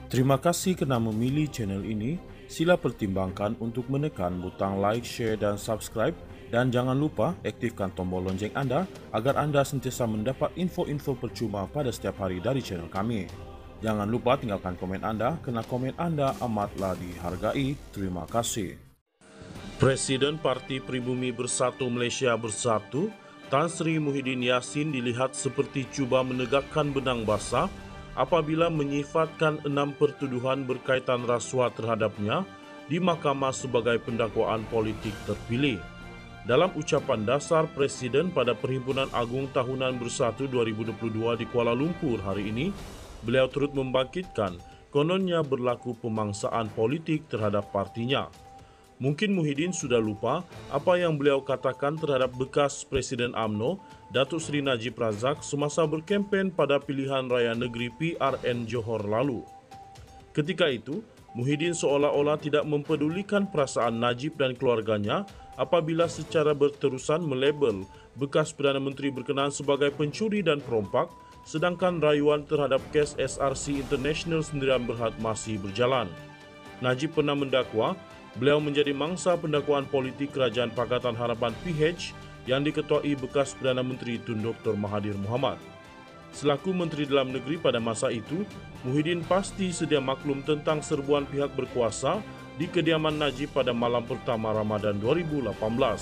Terima kasih kerana memilih channel ini. Sila pertimbangkan untuk menekan butang like, share dan subscribe, dan jangan lupa aktifkan tombol lonceng anda agar anda sentiasa mendapat info-info percuma pada setiap hari dari channel kami. Jangan lupa tinggalkan komen anda kerana komen anda amatlah dihargai. Terima kasih. Presiden Parti Pribumi Bersatu Malaysia Bersatu, Tan Sri Muhyiddin Yassin dilihat seperti cuba menegakkan benang basah apabila menyifatkan 6 pertuduhan berkaitan rasuah terhadapnya di mahkamah sebagai pendakwaan politik terpilih. Dalam ucapan dasar Presiden pada Perhimpunan Agung Tahunan Bersatu 2022 di Kuala Lumpur hari ini, beliau turut membangkitkan kononnya berlaku pemangsaan politik terhadap partinya. Mungkin Muhyiddin sudah lupa apa yang beliau katakan terhadap bekas Presiden UMNO, Datuk Seri Najib Razak semasa berkempen pada pilihan raya negeri PRN Johor lalu. Ketika itu, Muhyiddin seolah-olah tidak mempedulikan perasaan Najib dan keluarganya apabila secara berterusan melabel bekas Perdana Menteri berkenaan sebagai pencuri dan perompak, sedangkan rayuan terhadap kes SRC International Sendirian Berhad masih berjalan. Najib pernah mendakwa beliau menjadi mangsa pendakwaan politik Kerajaan Pakatan Harapan PH yang diketuai bekas Perdana Menteri Tun Dr. Mahathir Mohamad. Selaku Menteri Dalam Negeri pada masa itu, Muhyiddin pasti sedia maklum tentang serbuan pihak berkuasa di kediaman Najib pada malam pertama Ramadan 2018.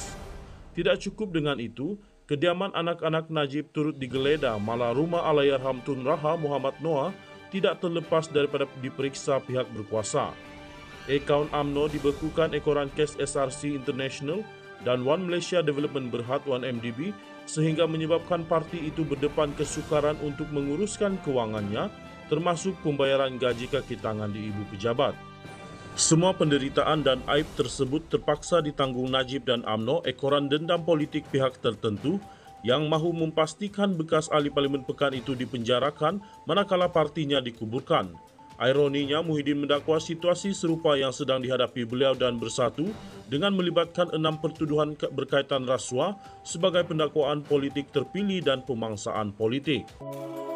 Tidak cukup dengan itu, kediaman anak-anak Najib turut digeledah, malah rumah Allahyarham Tun Raha Muhammad Noah tidak terlepas daripada diperiksa pihak berkuasa. Akaun UMNO dibekukan ekoran kes SRC International dan One Malaysia Development Berhad 1MDB sehingga menyebabkan parti itu berdepan kesukaran untuk menguruskan kewangannya termasuk pembayaran gaji kaki tangan di ibu pejabat. Semua penderitaan dan aib tersebut terpaksa ditanggung Najib dan UMNO ekoran dendam politik pihak tertentu yang mahu memastikan bekas ahli Parlimen Pekan itu dipenjarakan manakala partinya dikuburkan. Ironinya, Muhyiddin mendakwa situasi serupa yang sedang dihadapi beliau dan Bersatu dengan melibatkan 6 pertuduhan berkaitan rasuah sebagai pendakwaan politik terpilih dan pemangsaan politik.